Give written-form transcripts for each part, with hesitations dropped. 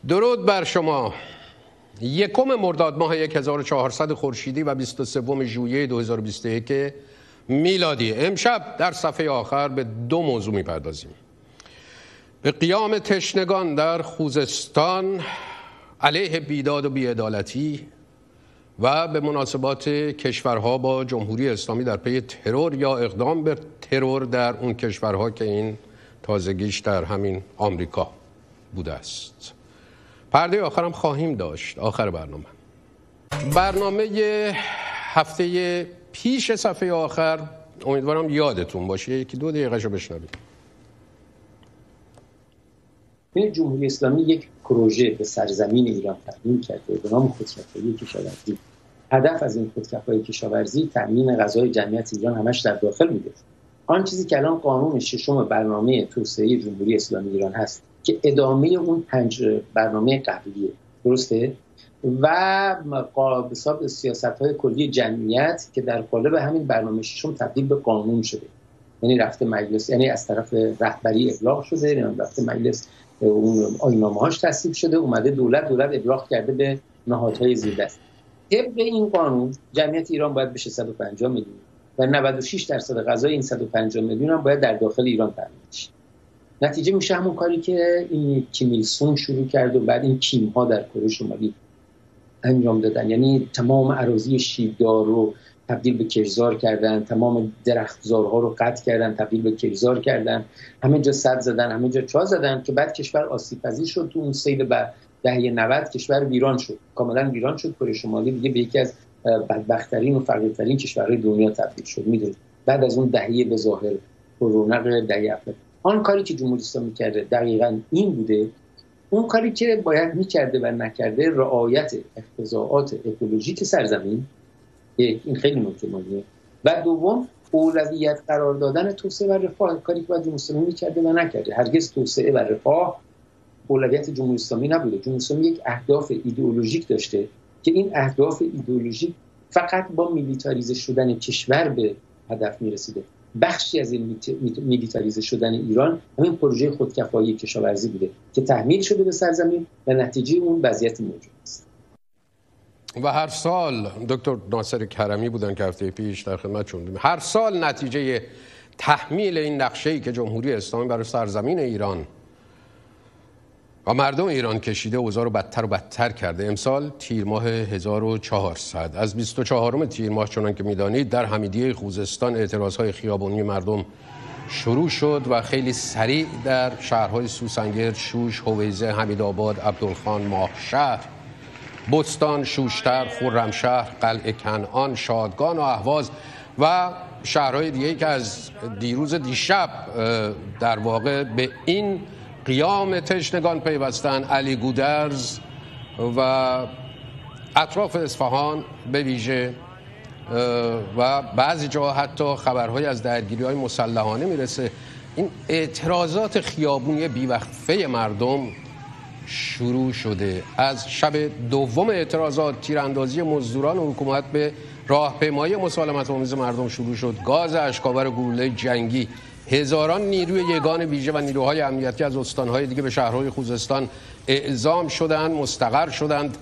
درود بر شما. 1 مرداد ماه 1400 خورشیدی و 23 ژوئیه 2021 میلادی. امشب در صفحه آخر به 2 موضوع میپردازیم: به قیام تشنگان در خوزستان علیه بیداد و بی‌عدالتی و به مناسبات کشورها با جمهوری اسلامی در پی ترور یا اقدام به ترور در اون کشورها که این تازگیش در همین آمریکا بوده است. پرده آخرم خواهیم داشت. آخر برنامه هفته پیش صفحه آخر امیدوارم یادتون باشه، 1-2 دقیقه‌شو بشنوید. جمهوری اسلامی یک پروژه به سرزمین ایران تقدیم کرده به نام خودکفایی کشاورزی. هدف از این خودکفایی کشاورزی تامین غذای جمعیت ایران همش در داخل بوده. آن چیزی که الان قانون 6 برنامه توسعه جمهوری اسلامی ایران هست که ادامه اون 5 برنامه قبلیه، درسته؟ و حساب سیاست‌های کلی جمعیت که در قالب همین برنامه 6 تبدیل به قانون شده. یعنی رفته مجلس، یعنی از طرف رهبری ابلاغ شده، یعنی رفته مجلس اون آیین‌نامه‌هاش تصویب شده، اومده دولت ابلاغ کرده به نهادهای زیردست. طبق این قانون جمعیت ایران باید بشه 150 میلیون و 96% غذای این 150 میلیون هم باید در داخل ایران تامین بشه. نتیجه میشه همون کاری که این کیم ایل سونگ شروع کرد و بعد این کیم ها در کره شمالی انجام دادن. یعنی تمام اراضی شیبدار رو تبدیل به کشزار کردن، تمام درختزارها رو قطع کردن تبدیل به کشزار کردن، همه جا سد زدن، همه جا چاه زدن که بعد کشور آسیب پذیر شد. تو اون سیل بعد دهه 90 کشور ویران شد، کاملا ویران شد. کره شمالی دیگه به یکی از بدبخت‌ترین و فقیرترین کشورهای دنیا تبدیل شد. میدونید بعد از اون دهه به ظاهر رونق دهه 70 آن کاری که جمهوری اسلامی کرده دقیقاً این بوده. اون کاری که باید می‌کرده و نکرده رعایت اقتضاعات اکولوژیک سرزمین، این خیلی مهمه، و دوم اولویت قرار دادن توسعه و رفاه، کاری که باید جمهوری اسلامی می‌کرده و نکرده. هرگز توسعه و رفاه اولویت جمهوری اسلامی نبوده. جمهوری اسلامی یک اهداف ایدئولوژیک داشته که این اهداف ایدئولوژیک فقط با میلیتاریزه شدن کشور به هدف می‌رسیده. بخشی از این میلیتاریزه شدن ایران همین پروژه خودکفایی کشاورزی بوده که تحمیل شده به سرزمین و نتیجه اون وضعیت موجود است. و هر سال دکتر ناصر کرمی بودن که هفته پیش در خدمتشون، هر سال نتیجه تحمیل این نقشه‌ای که جمهوری اسلامی برای سرزمین ایران و مردم ایران کشیده اوضاع رو بدتر و بدتر کرده. امسال تیر ماه 1400 از 24 تیر ماه چنان که میدانید در حمیدیه خوزستان اعتراضهای خیابانی مردم شروع شد و خیلی سریع در شهرهای سوسنگرد، شوش، هویزه، حمیدآباد، عبدالخان، ماهشهر، بستان، شوشتر، خرمشهر، قلعه کنعان، شادگان و اهواز و شهرهای دیگه که از دیشب در واقع به این قیام تشنگان پیوستن: علی گودرز و اطراف اصفهان به ویژه، و بعضی جا حتی خبرهای از درگیری‌های مسلحانه میرسه. این اعتراضات خیابونی بیوقفه مردم شروع شده. از شب دوم اعتراضات تیراندازی مزدوران و حکومت به راهپیمایی مسالمت آمیز مردم شروع شد. گاز اشک‌آور گلوله جنگی، هزاران نیروی یگان ویژه و نیروهای امنیتی از استانهای دیگه به شهرهای خوزستان اعزام شدند، مستقر شدند.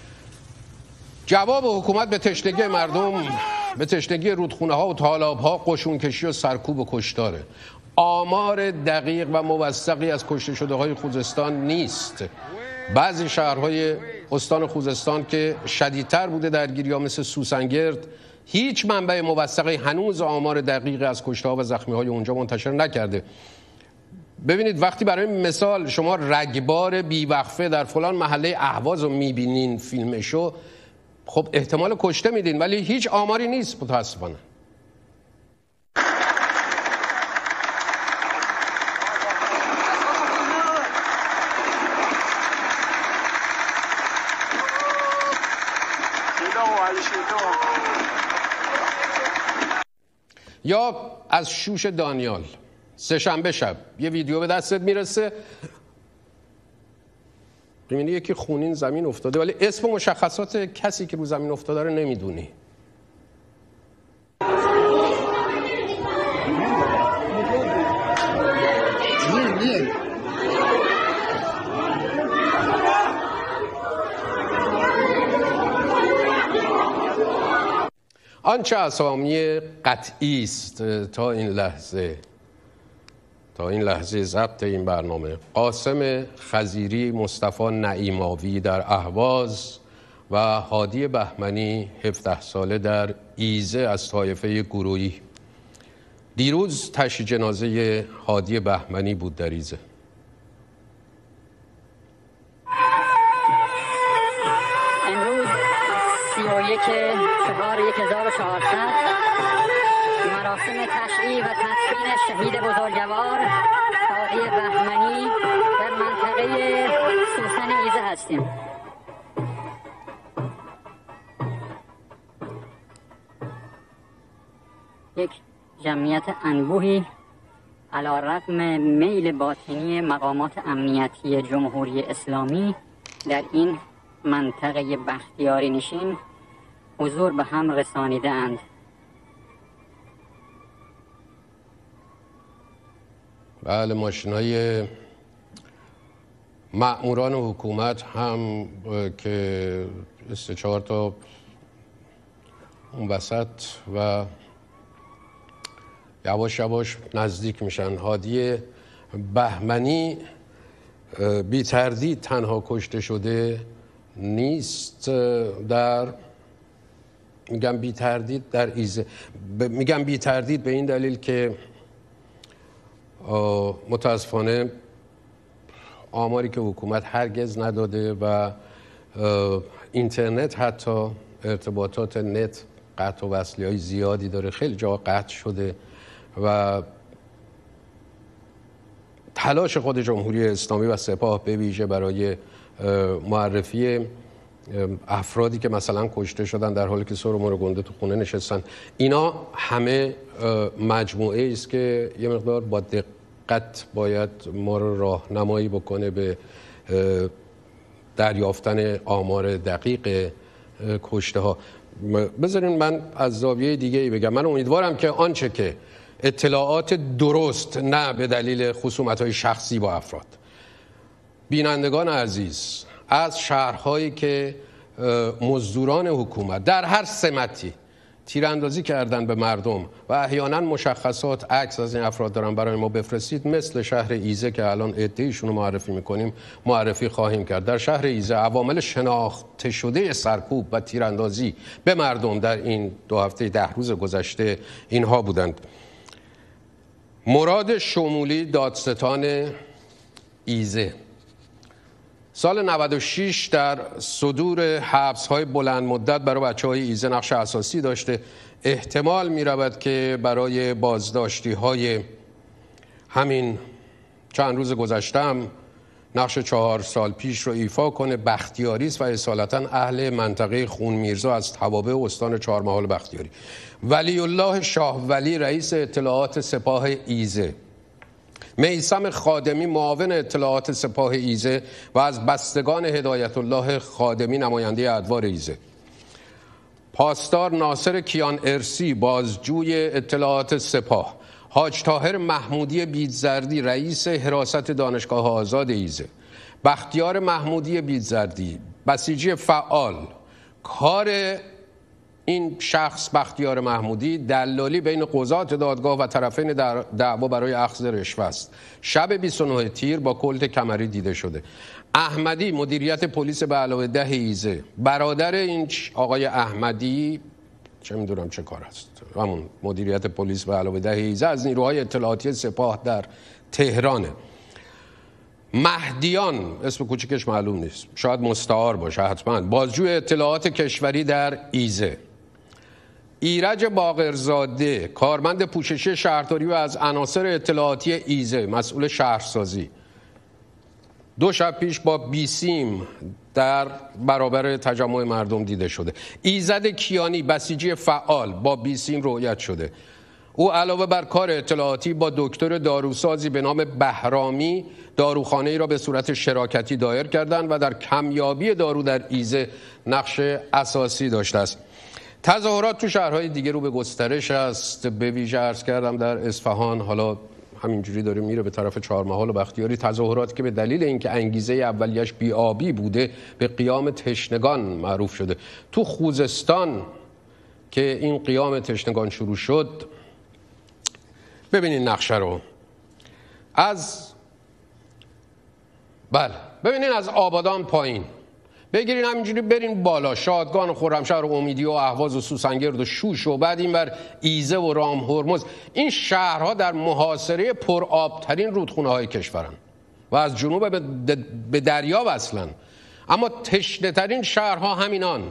جواب حکومت به تشنگی مردم، به تشنگی رودخونه‌ها و تالاب‌ها، قشونکشی و سرکوب و کشتاره. آمار دقیق و موثقی از کشته شده‌های خوزستان نیست. بعضی شهرهای استان خوزستان که شدیدتر بوده درگیری‌ها مثل سوسنگرد، هیچ منبع موثقی هنوز آمار دقیق از کشته‌ها و زخمی‌های اونجا منتشر نکرده. ببینید وقتی برای مثال شما رگبار بیوقفه در فلان محله اهواز رو می‌بینین فیلمشو، خب احتمال کشته میدین، ولی هیچ آماری نیست متاسفانه. یا از شوش دانیال سه‌شنبه شب یه ویدیو به دستت میرسه، می‌بینی یکی خونین زمین افتاده ولی اسم و مشخصات کسی که رو زمین افتاده رو نمیدونی. آنچه اسامی قطعی است تا این لحظه ضبط این برنامه: قاسم خضیری، مصطفی نعیماوی در اهواز و هادی بهمنی 17 ساله در ایزه از طایفه گرویی. دیروز تشییع جنازه هادی بهمنی بود در ایزه. امروز 31/4/1400 مراسم تشییع و تدفین شهید بزرگوار هادی بهمنی در منطقه سوسن ایزه هستیم. یک جمعیت انبوهی علی‌رغم میل باطنی مقامات امنیتی جمهوری اسلامی در این منطقه بختیاری نشین حضور به هم رسانیده اند. بله، ماشین‌های مأموران حکومت هم که 3-4 تا اون وسط و یواش یواش نزدیک میشن. هادی بهمنی بی تردید تنها کشته شده نیست. میگم بی تردید در ایزه، میگم بی تردید به این دلیل که متاسفانه آماری که حکومت هرگز نداده و اینترنت، حتی ارتباطات نت، قطع و وصلی های زیادی داره، خیلی جا قطع شده و تلاش خود جمهوری اسلامی و سپاه به ویژه برای معرفی افرادی که مثلا کشته شدن در حالی که سر و مر گنده تو خونه نشستن، اینا همه مجموعه است که یه مقدار با دقت باید ما رو راهنمایی بکنه به دریافتن آمار دقیق کشته ها. بذارین من از زاویه دیگه ای بگم. من امیدوارم که آنچه که اطلاعات درست، نه به دلیل خصومت‌های شخصی با افراد، بینندگان عزیز از شهرهایی که مزدوران حکومت در هر سمتی تیراندازی کردن به مردم و احیانا مشخصات عکس از این افراد دارن برای ما بفرستید، مثل شهر ایزه که الان عده‌ایشون رو معرفی میکنیم، معرفی خواهیم کرد. در شهر ایزه عوامل شناخته شده سرکوب و تیراندازی به مردم در این 2 هفته 10 روز گذشته اینها بودند: مراد شمولی، دادستان ایزه، سال 96 در صدور حبس‌های بلند مدت برای بچه‌های ایزه نقش اساسی داشته. احتمال می‌رود که برای بازداشتی‌های همین چند روز گذشته هم نقش 4 سال پیش رو ایفا کنه. بختیاری است و اصالتاً اهل منطقه خون میرزا از توابع استان چهارمحال بختیاری. ولی الله شاه ولی، رئیس اطلاعات سپاه ایزه، میثم خادمی، معاون اطلاعات سپاه ایزه و از بستگان هدایت الله خادمی، نماینده ادوار ایزه، پاسدار ناصر کیان ارسی، بازجوی اطلاعات سپاه، حاج طاهر محمودی بیدزردی، رئیس حراست دانشگاه آزاد ایزه، بختیار محمودی بیدزردی، بسیجی فعال. کار این شخص بختیار محمودی دلالی بین قضات دادگاه و طرفین دعوا برای اخذ رشوه است. شب 29 تیر با کلت کمری دیده شده. احمدی، مدیریت پلیس به علاوه 10 ایزه، برادر این آقای احمدی، چه میدونم چه کار است، همون مدیریت پلیس به علاوه 10 ایزه، از نیروهای اطلاعاتی سپاه در تهرانه. مهدیان، اسم کوچکش معلوم نیست، شاید مستعار باشه، حتما بازجوی اطلاعات کشوری در ایزه. ایرج باقرزاده، کارمند پوششی شهرداری و از عناصر اطلاعاتی ایزه، مسئول شهرسازی، 2 شب پیش با بیسیم در برابر تجمع مردم دیده شده. ایزد کیانی، بسیجی فعال، با بیسیم رؤیت شده. او علاوه بر کار اطلاعاتی با دکتر داروسازی به نام بهرامی داروخانه ای را به صورت شراکتی دایر کردند و در کمیابی دارو در ایزه نقش اساسی داشته است. تظاهرات تو شهرهای دیگه رو به گسترش است، به ویژه عرض کردم در اصفهان، حالا همینجوری داره میره به طرف چهارمحال و بختیاری. تظاهرات که به دلیل اینکه انگیزه اولیش بی‌آبی بوده به قیام تشنگان معروف شده. تو خوزستان که این قیام تشنگان شروع شد، ببینین نقشه رو ببینین از آبادان پایین بگیرین همینجوری برین بالا، شادگان و خرمشهر و امیدی و اهواز و سوسنگرد و شوش و بعد اینور ایزه و رام هرمز. این شهرها در محاصره پرآبترین رودخونه های کشورن و از جنوب به دریا وصلن، اما تشنه ترین شهرها همینان.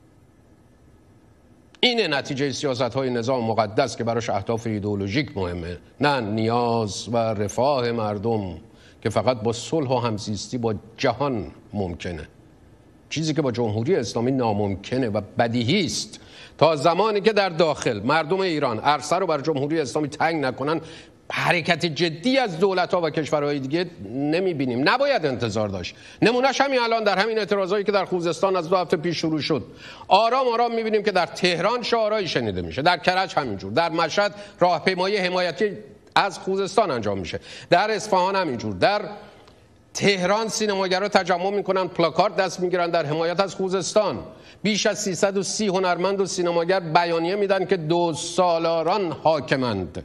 اینه نتیجه سیاست های نظام مقدس که براش اهداف ایدئولوژیک مهمه، نه نیاز و رفاه مردم که فقط با صلح و همزیستی با جهان ممکنه، چیزی که با جمهوری اسلامی ناممکنه و بدیهی است. تا زمانی که در داخل مردم ایران عرصه رو بر جمهوری اسلامی تنگ نکنن، حرکت جدی از دولت‌ها و کشورهای دیگه نمی‌بینیم. نباید انتظار داشت. نمونهش همین الان در همین اعتراضایی که در خوزستان از 2 هفته پیش شروع شد، آرام آرام می‌بینیم که در تهران شعارهایی شنیده میشه، در کرج همینجور، در مشهد راهپیمایی حمایتی از خوزستان انجام میشه، در اصفهان همینجور، در تهران سینماگرها تجمع میکنن، پلاکارد دست میگیرن در حمایت از خوزستان. بیش از 330 هنرمند و سینماگر بیانیه میدن که 2 سالاران حاکمند.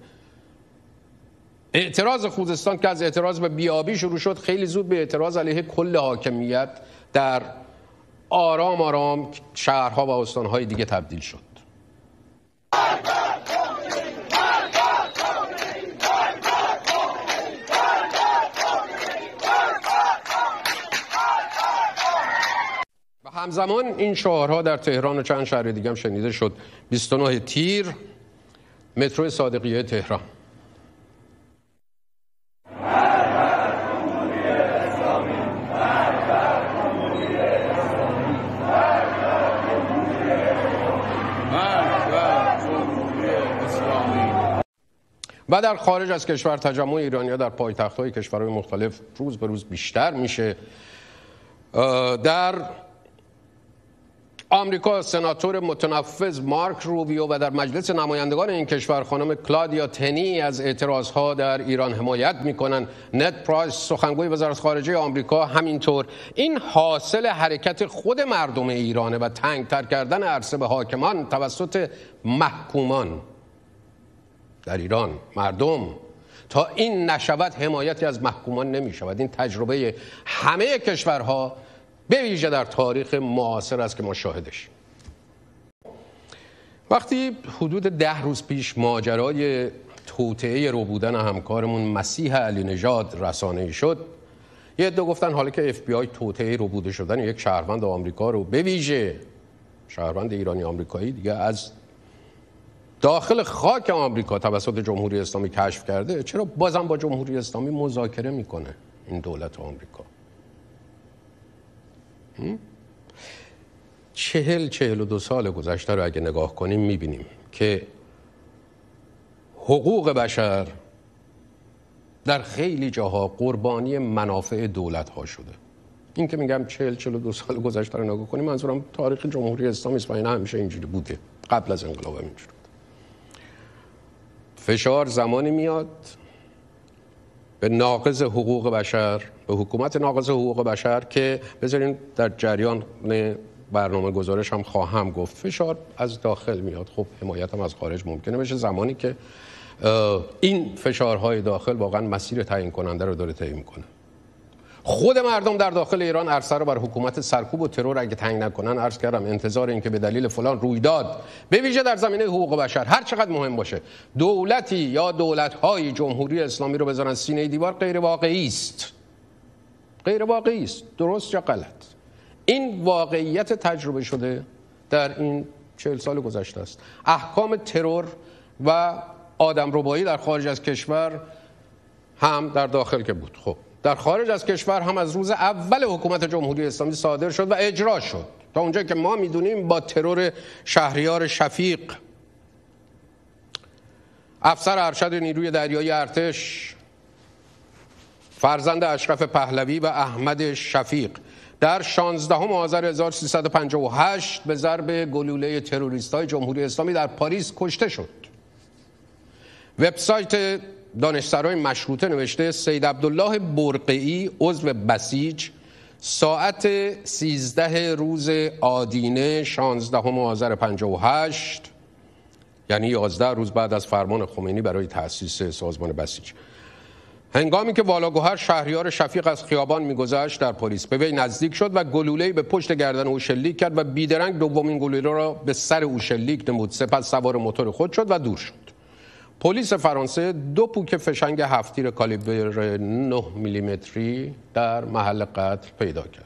اعتراض خوزستان که از اعتراض به بیابی شروع شد، خیلی زود به اعتراض علیه کل حاکمیت در آرام آرام شهرها و استانهای دیگه تبدیل شد. و همزمان این شعارها در تهران و چند شهر دیگه هم شنیده شد. 29 تیر، مترو صادقیه تهران. و در خارج از کشور تجمع ایرانی‌ها در پایتخت‌های کشورهای مختلف روز به روز بیشتر میشه. در آمریکا سناتور متنفذ مارک روبیو و در مجلس نمایندگان این کشور خانم کلادیا تنی از اعتراضها در ایران حمایت میکنن. نت پرایس سخنگوی وزارت خارجه آمریکا همینطور. این حاصل حرکت خود مردم ایرانه و تنگتر کردن عرصه به حاکمان توسط محکومان در ایران. مردم تا این نشود حمایتی از محکومان نمی شود. این تجربه همه کشورها به ویژه در تاریخ معاصر است که ما شاهدش. وقتی حدود 10 روز پیش ماجرای توطئه رو بودن همکارمون مسیح علی نژاد رسانه‌ای شد، یه عده گفتن حالا که FBI توطئه رو بوده شدن یک شهروند آمریکا رو، به ویژه شهروند ایرانی آمریکایی دیگه، از داخل خاک آمریکا توسط جمهوری اسلامی کشف کرده، چرا بازم با جمهوری اسلامی مذاکره میکنه این دولت آمریکا؟ 42 سال گذشته رو اگه نگاه کنیم میبینیم که حقوق بشر در خیلی جاها قربانی منافع دولت ها شده. این که میگم 42 سال گذشته رو نگاه کنیم، منظورم تاریخ جمهوری اسلامی است و این همیشه اینجوری بوده، قبل از انقلاب اینجوری. فشار زمانی میاد به ناقض حقوق بشر، به حکومت ناقض حقوق بشر که بذارین در جریان برنامه گزارش هم خواهم گفت، فشار از داخل میاد. خب حمایت هم از خارج ممکنه بشه زمانی که این فشارهای داخل واقعا مسیر تعیین کننده رو داره تعیین میکنه. خود مردم در داخل ایران عرصه رو بر حکومت سرکوب و ترور اگه تنگ نکنن، عرض کردم انتظار این که به دلیل فلان رویداد به ویژه در زمینه حقوق بشر هر چقدر مهم باشه دولتی یا دولت‌های جمهوری اسلامی رو بذارن سینه دیوار، غیر واقعی است. غیر واقعی است، درست یا غلط. این واقعیت تجربه شده در این 40 سال گذشته است. احکام ترور و آدمربایی در خارج از کشور هم در داخل که بود، خب در خارج از کشور هم از روز اول حکومت جمهوری اسلامی صادر شد و اجرا شد. تا اونجایی که ما میدونیم با ترور شهریار شفیق، افسر ارشد نیروی دریایی ارتش، فرزند اشرف پهلوی و احمد شفیق، در 16 آذر 1358 به ضرب گلوله تروریست‌های جمهوری اسلامی در پاریس کشته شد. وبسایت دانشسرای مشروطه نوشته سید عبدالله برقعی عضو بسیج ساعت 13 روز آدینه 16 آذر 58 یعنی 11 روز بعد از فرمان خمینی برای تأسیس سازمان بسیج. هنگامی که والاگوهر شهریار شفیق از خیابان میگذشت در پلیس به وی نزدیک شد و گلوله‌ای به پشت گردن او شلیک کرد و بیدرنگ دومین گلوله را به سر او شلیک نمود. سپس سوار موتور خود شد و دور شد. پلیس فرانسه 2 پوک فشنگ 7 تیر کالیبر 9 میلیمتری در محل قتل پیدا کرد.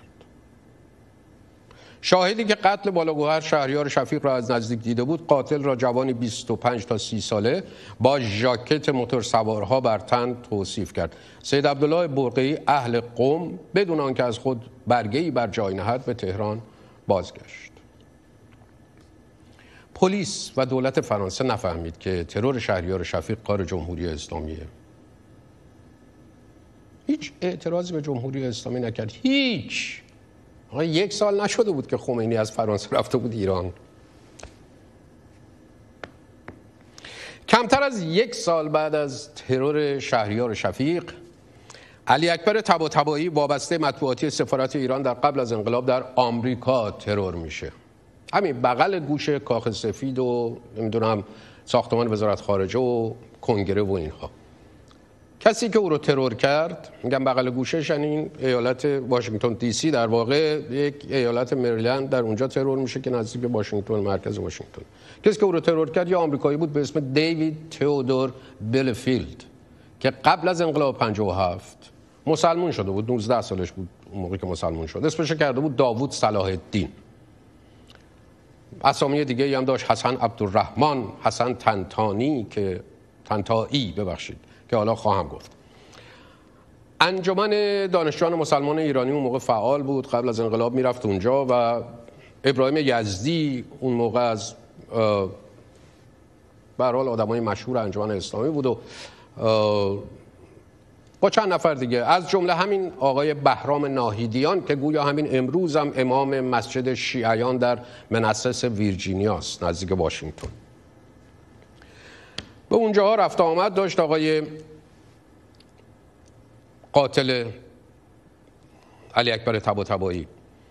شاهدی که قتل والاگوهر شهریار شفیق را از نزدیک دیده بود، قاتل را جوانی 25 تا 30 ساله با ژاکت موتورسوارها بر تن توصیف کرد. سید عبدالله برقی اهل قم بدون آنکه از خود برگه‌ای بر جای نهد به تهران بازگشت. پلیس و دولت فرانسه نفهمید که ترور شهریار شفیق کار جمهوری اسلامیه. هیچ اعتراضی به جمهوری اسلامی نکرد. هیچ. 1 سال نشده بود که خمینی از فرانسه رفته بود ایران. کمتر از 1 سال بعد از ترور شهریار شفیق، علی اکبر طباطبایی وابسته مطبوعاتی سفارت ایران در قبل از انقلاب در آمریکا ترور میشه. همین بغل گوش کاخ سفید و نمیدونم ساختمان وزارت خارجه و کنگره و اینها. کسی که او رو ترور کرد، میگم بغل گوشش، یعنی ایالت واشنگتن دی سی، در واقع یک ایالت مریلند در اونجا ترور میشه که نزدیک به واشنگتن، مرکز واشنگتن. کسی که او رو ترور کرد یه آمریکایی بود به اسم دیوید تئودور بلفیلد که قبل از انقلاب 57 مسلمان شده بود. 19 سالش بود اون موقعی که مسلمان شد. اسمش کرده بود داوود صلاح الدین. اسامی دیگه هم داشت، حسن عبدالرحمن، حسن طنطایی که حالا خواهم گفت. انجمن دانشجویان مسلمان ایرانی اون موقع فعال بود. قبل از انقلاب میرفت اونجا و ابراهیم یزدی اون موقع از به هر حال آدمای مشهور انجمن اسلامی بود و با چند نفر دیگه، از جمله همین آقای بهرام ناهیدیان که گویا همین امروز هم امام مسجد شیعیان در منسس ویرجینیا است نزدیک واشنگتن. به اونجاها رفت آمد داشت آقای قاتل علی اکبر طباطبایی.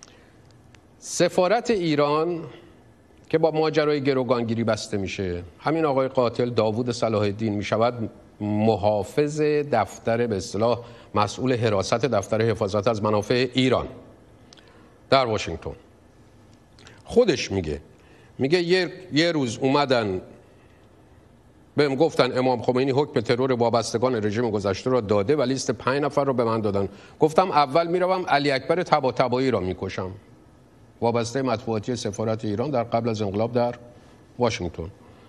سفارت ایران که با ماجرای گروگانگیری بسته میشه، همین آقای قاتل داوود صلاح الدین میشود محافظ دفتر، به اصطلاح مسئول حراست دفتر حفاظت از منافع ایران در واشنگتن. خودش میگه یه روز اومدن بهم گفتن امام خمینی حکم ترور وابستگان رژیم گذشته را داده و لیست 5 نفر رو به من دادن. گفتم اول میروم علی اکبر طباطبایی را میکشم، وابسته مطبوعاتی سفارت ایران در قبل از انقلاب در واشنگتن.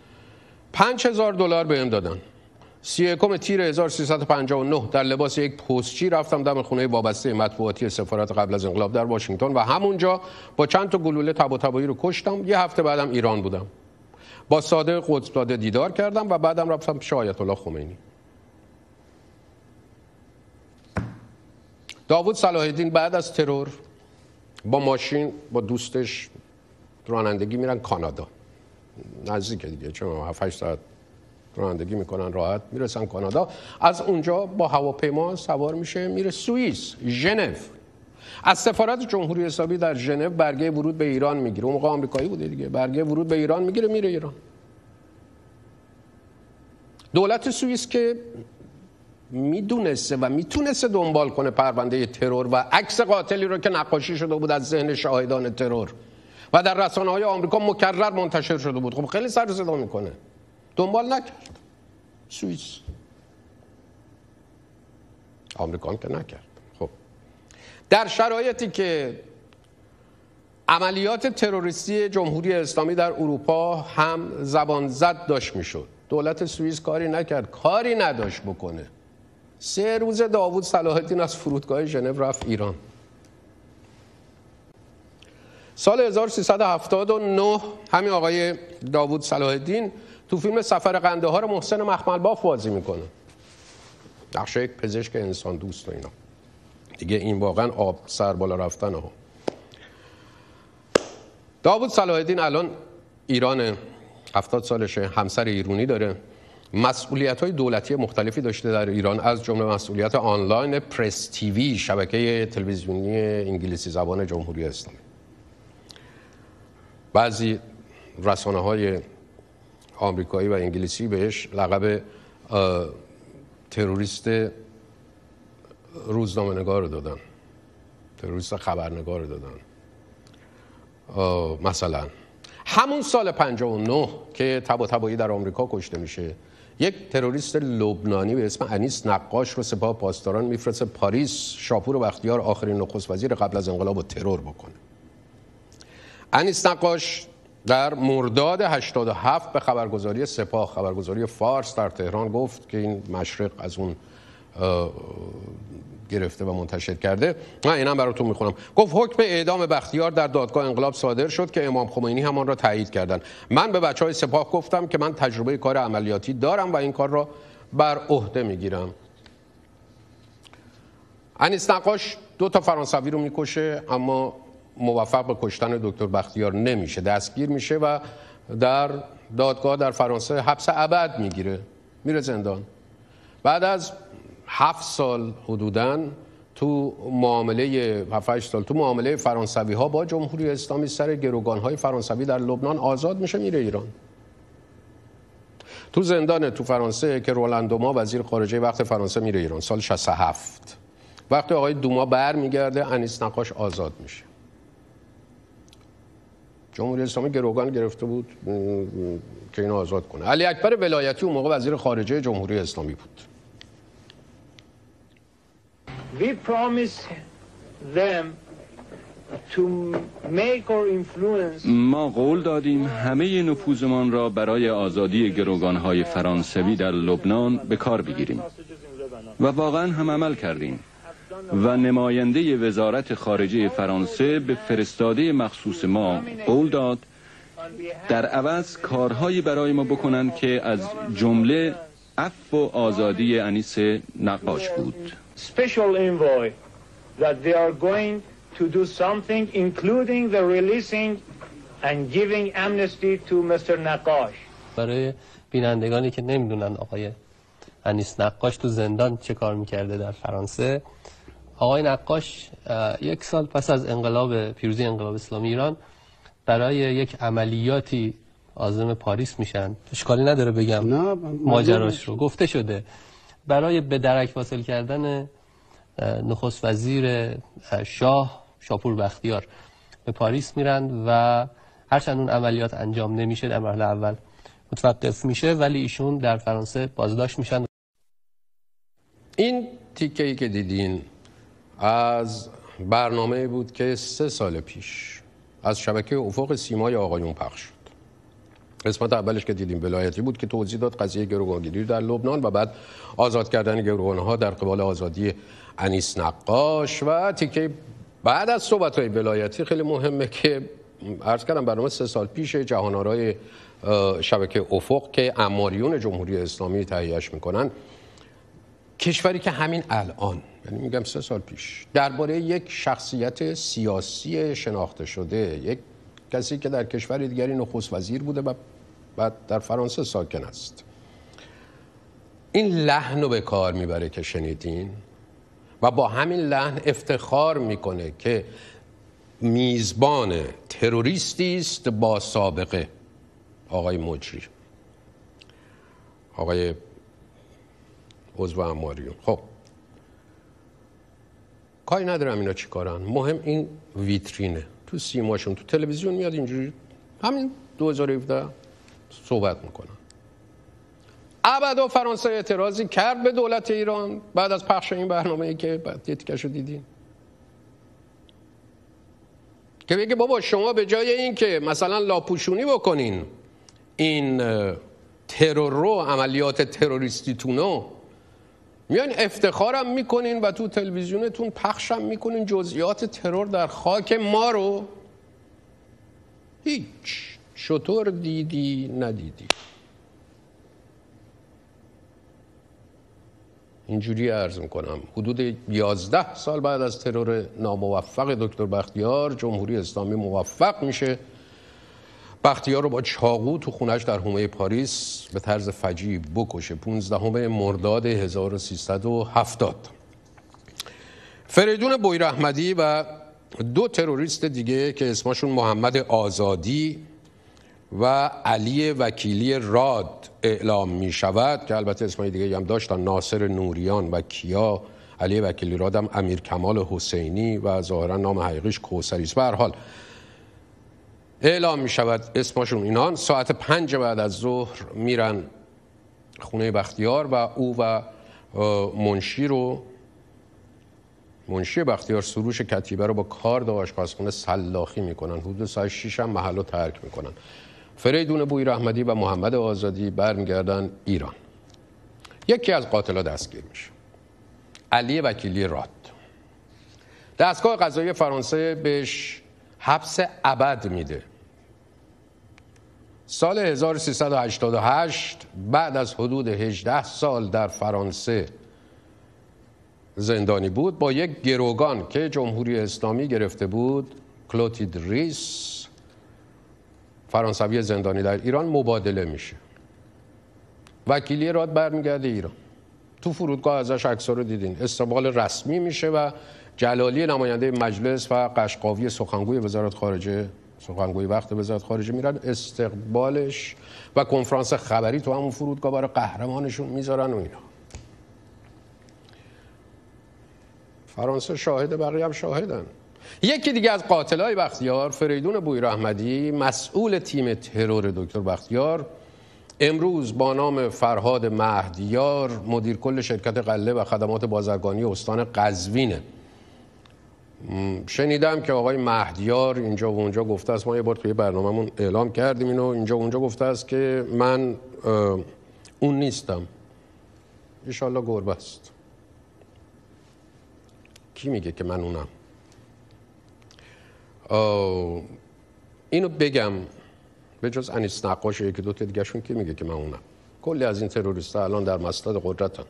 $5000 بهم دادن. 31 تیر 1359 در لباس یک پستچی رفتم دم خونه وابسته مطبوعاتی سفارت قبل از انقلاب در واشنگتن و همونجا با چند تا گلوله طباطبایی رو کشتم. 1 هفته بعدم ایران بودم. با صادق قطب‌زاده دیدار کردم و بعدم رفتم پیش آیت الله خمینی. داوود صلاح الدین بعد از ترور با ماشین با دوستش رانندگی میرن کانادا. نزدیک دیگه، چون 7-8 ساعت رانندگی میکنن راحت میرسن کانادا. از اونجا با هواپیما سوار میشه میره سوئیس، ژنو. از سفارت جمهوری اسلامی در ژنو برگه ورود به ایران میگیره. اون موقع آمریکایی بوده دیگه. برگه ورود به ایران میگیره میره ایران. دولت سوئیس که میدونسته و میتونسته دنبال کنه پرونده ترور و عکس قاتلی رو که نقاشی شده بود از ذهن شاهدان ترور و در رسانه‌های آمریکا مکرر منتشر شده بود، خب خیلی سر و صدا میکنه، دنبال نکرد. سوئیس، آمریکا که نکرد. خب در شرایطی که عملیات تروریستی جمهوری اسلامی در اروپا هم زبان زد داشت میشد، دولت سوئیس کاری نکرد، کاری نداشت بکنه. 3 روز داوود صلاح الدین از فرودگاه ژنو رفت ایران. سال 1379 همین آقای داوود صلاح الدین تو فیلم سفر قندهار محسن مخملباف بازی میکنه، نقش یک پزشک انسان دوست و اینا دیگه. این واقعا آب سر بالا رفتن ها. داوود صلاح الدین الان ایران، 70 سالشه، همسر ایرانی داره، مسئولیت‌های دولتی مختلفی داشته در ایران، از جمله مسئولیت آنلاین پرس تیوی، شبکه تلویزیونی انگلیسی زبان جمهوری اسلامی. بعضی رسانه‌های آمریکایی و انگلیسی بهش لقب تروریست روزنامه‌نگار رو دادن، تروریست خبرنگار رو دادن. مثلا همون سال 59 که طباطبایی در آمریکا کشته میشه، یک تروریست لبنانی به اسم انیس نقاش رو سپاه پاسداران میفرسته پاریس شاپور بختیار آخرین نخست وزیر قبل از انقلاب رو ترور بکنه. انیس نقاش در مرداد 87 به خبرگزاری سپاه، خبرگزاری فارس در تهران گفت که این مشرق از اون گرفته و منتشر کرده. من اینم براتون میخونم. گفت حکم اعدام بختیار در دادگاه انقلاب صادر شد که امام خمینی هم آن را تایید کردند. من به بچهای سپاه گفتم که من تجربه کار عملیاتی دارم و این کار را بر عهده میگیرم. انیس نقاش 2 فرانسوی رو میکشه، اما موفق به کشتن دکتر بختیار نمیشه، دستگیر میشه و در دادگاه در فرانسه حبس ابد میگیره، میره زندان. بعد از 7 سال حدوداً تو معامله 7-8 سال تو معامله فرانسوی ها با جمهوری اسلامی سر گروگان های فرانسوی در لبنان آزاد میشه، میره ایران. تو زندان تو فرانسه که رولان دوما وزیر خارجه وقت فرانسه میره ایران سال 67. وقتی آقای دوما برمیگرده انیس نقاش آزاد میشه. جمهوری اسلامی گروگان گرفته بود که اینو آزاد کنه. علی اکبر ولایتی اون موقع وزیر خارجه جمهوری اسلامی بود. We promise them to make our influence. ما قول دادیم همه نفوذمان را برای آزادی گروگان‌های فرانسوی در لبنان به کار بگیریم و واقعا هم عمل کردیم و نماینده وزارت خارجه فرانسه به فرستاده مخصوص ما قول داد در عوض کارهایی برای ما بکنند که از جمله عفو و آزادی انیس نقاش بود. Special envoy that they are going to do something including the releasing and giving amnesty to Mr. نقاش. برای بینندگانی که نمیدونن آقای انیس نقاش تو زندان چه کار میکرده در فرانسه، آقای نقاش 1 سال پس از پیروزی انقلاب اسلامی ایران برای یک عملیاتی عازم پاریس میشن. اشکالی نداره بگم ماجراش رو، گفته شده. برای به درک واصل کردن نخست وزیر شاپور بختیار به پاریس میرند و هرچند اون عملیات انجام نمیشه، در مرحله اول متوقف میشه، ولی ایشون در فرانسه بازداشت میشن. این تیکه‌ای که دیدین از برنامه بود که 3 سال پیش از شبکه افق سیمای آقایون پخش شد. قسمت اولش که دیدیم ولایتی بود که توضیح داد قضیه گروگانگیری در لبنان و بعد آزاد کردن گروگانها در قبال آزادی انیس نقاش، و تیکه بعد از صحبت‌های ولایتی خیلی مهمه که عرض کردم برنامه 3 سال پیش جهان‌آرای شبکه افق که عماریون جمهوری اسلامی تهیه‌اش میکنن، کشوری که همین الان، یعنی میگم 3 سال پیش، درباره یک شخصیت سیاسی شناخته شده، یک کسی که در کشور دیگری نخست وزیر بوده و بعد در فرانسه ساکن است، این لحن رو به کار میبره که شنیدین و با همین لحن افتخار میکنه که میزبان تروریستی است با سابقه، آقای مجری، آقای عضو عماریون. خب کاری ندارم اینا چی کارن، مهم این ویترینه، تو سیماشون تو تلویزیون میاد اینجوری همین 2017 صحبت میکنن. ابدا فرانسه اعتراضی کرد به دولت ایران بعد از پخش این برنامه‌ای که بعد تیکشو دیدین، که بگه بابا شما به جای این که مثلا لاپوشونی بکنین این ترور رو، عملیات تروریستیتونو، میان افتخارم میکنین و تو تلویزیونتون پخشم میکنین جزئیات ترور در خاک ما رو. هیچ، چطور دیدی ندیدی. اینجوری عرض میکنم حدود 11 سال بعد از ترور ناموفق دکتر بختیار، جمهوری اسلامی موفق میشه بختیار رو با چاقو تو خونش در حومه پاریس به طرز فجیع بکشه. 15 مرداد 1370 فریدون بویراحمدی و 2 تروریست دیگه که اسمشون محمد آزادی و علی وکیلی راد اعلام می شود که البته اسمای دیگه هم داشتن، ناصر نوریان و کیا. علی وکیلی راد هم امیر کمال حسینی و ظاهرا نام حقیقیش کوثری است. به هر حال اعلام می شود اسمشون اینان. ساعت 5 بعد از ظهر میرن خونه بختیار و او و منشی بختیار سروش کتیبه رو با کارد آشپزخونه سلاخی میکنن. حدود ساعت 6 هم محل رو ترک میکنن. فریدون بویراحمدی و محمد آزادی برمیگردن ایران. یکی از قاتلا دستگیر میشه، علی وکیلی راد. دستگاه قضایی فرانسه بهش حبس ابد میده. سال 1388 بعد از حدود 18 سال در فرانسه زندانی بود. با یک گروگان که جمهوری اسلامی گرفته بود، کلوتید ریس، فرانسوی زندانی در ایران، مبادله میشه. وکیلی راد برمیگرده ایران. تو فرودگاه ازش عکس‌ها رو دیدین. استقبال رسمی میشه و جلالی نماینده مجلس و قشقاوی سخنگوی وزارت خارجه، سخنگوی وقت وزارت خارجه میرن استقبالش و کنفرانس خبری تو همون فرودگاه برای قهرمانشون میذارن و اینا. فرانسه شاهده، بقیه هم شاهدن. یکی دیگه از قاتلای بختیار، فریدون بویراحمدی، مسئول تیم ترور دکتر بختیار، امروز با نام فرهاد مهدیار مدیر کل شرکت قله و خدمات بازرگانی استان قزوینه. شنیدم که آقای مهدیار اینجا و اونجا گفته است، ما یه بار توی برنامه‌مون اعلام کردیم اینو، اینجا و اونجا گفته است که من اون نیستم. انشالله گربه است. کی میگه که من اونم؟ اینو بگم به جز انیس نقاش و یکی دو تا دیگه شون کی میگه که من اونم؟ کلی از این تروریست‌ها الان در مسند قدرتن.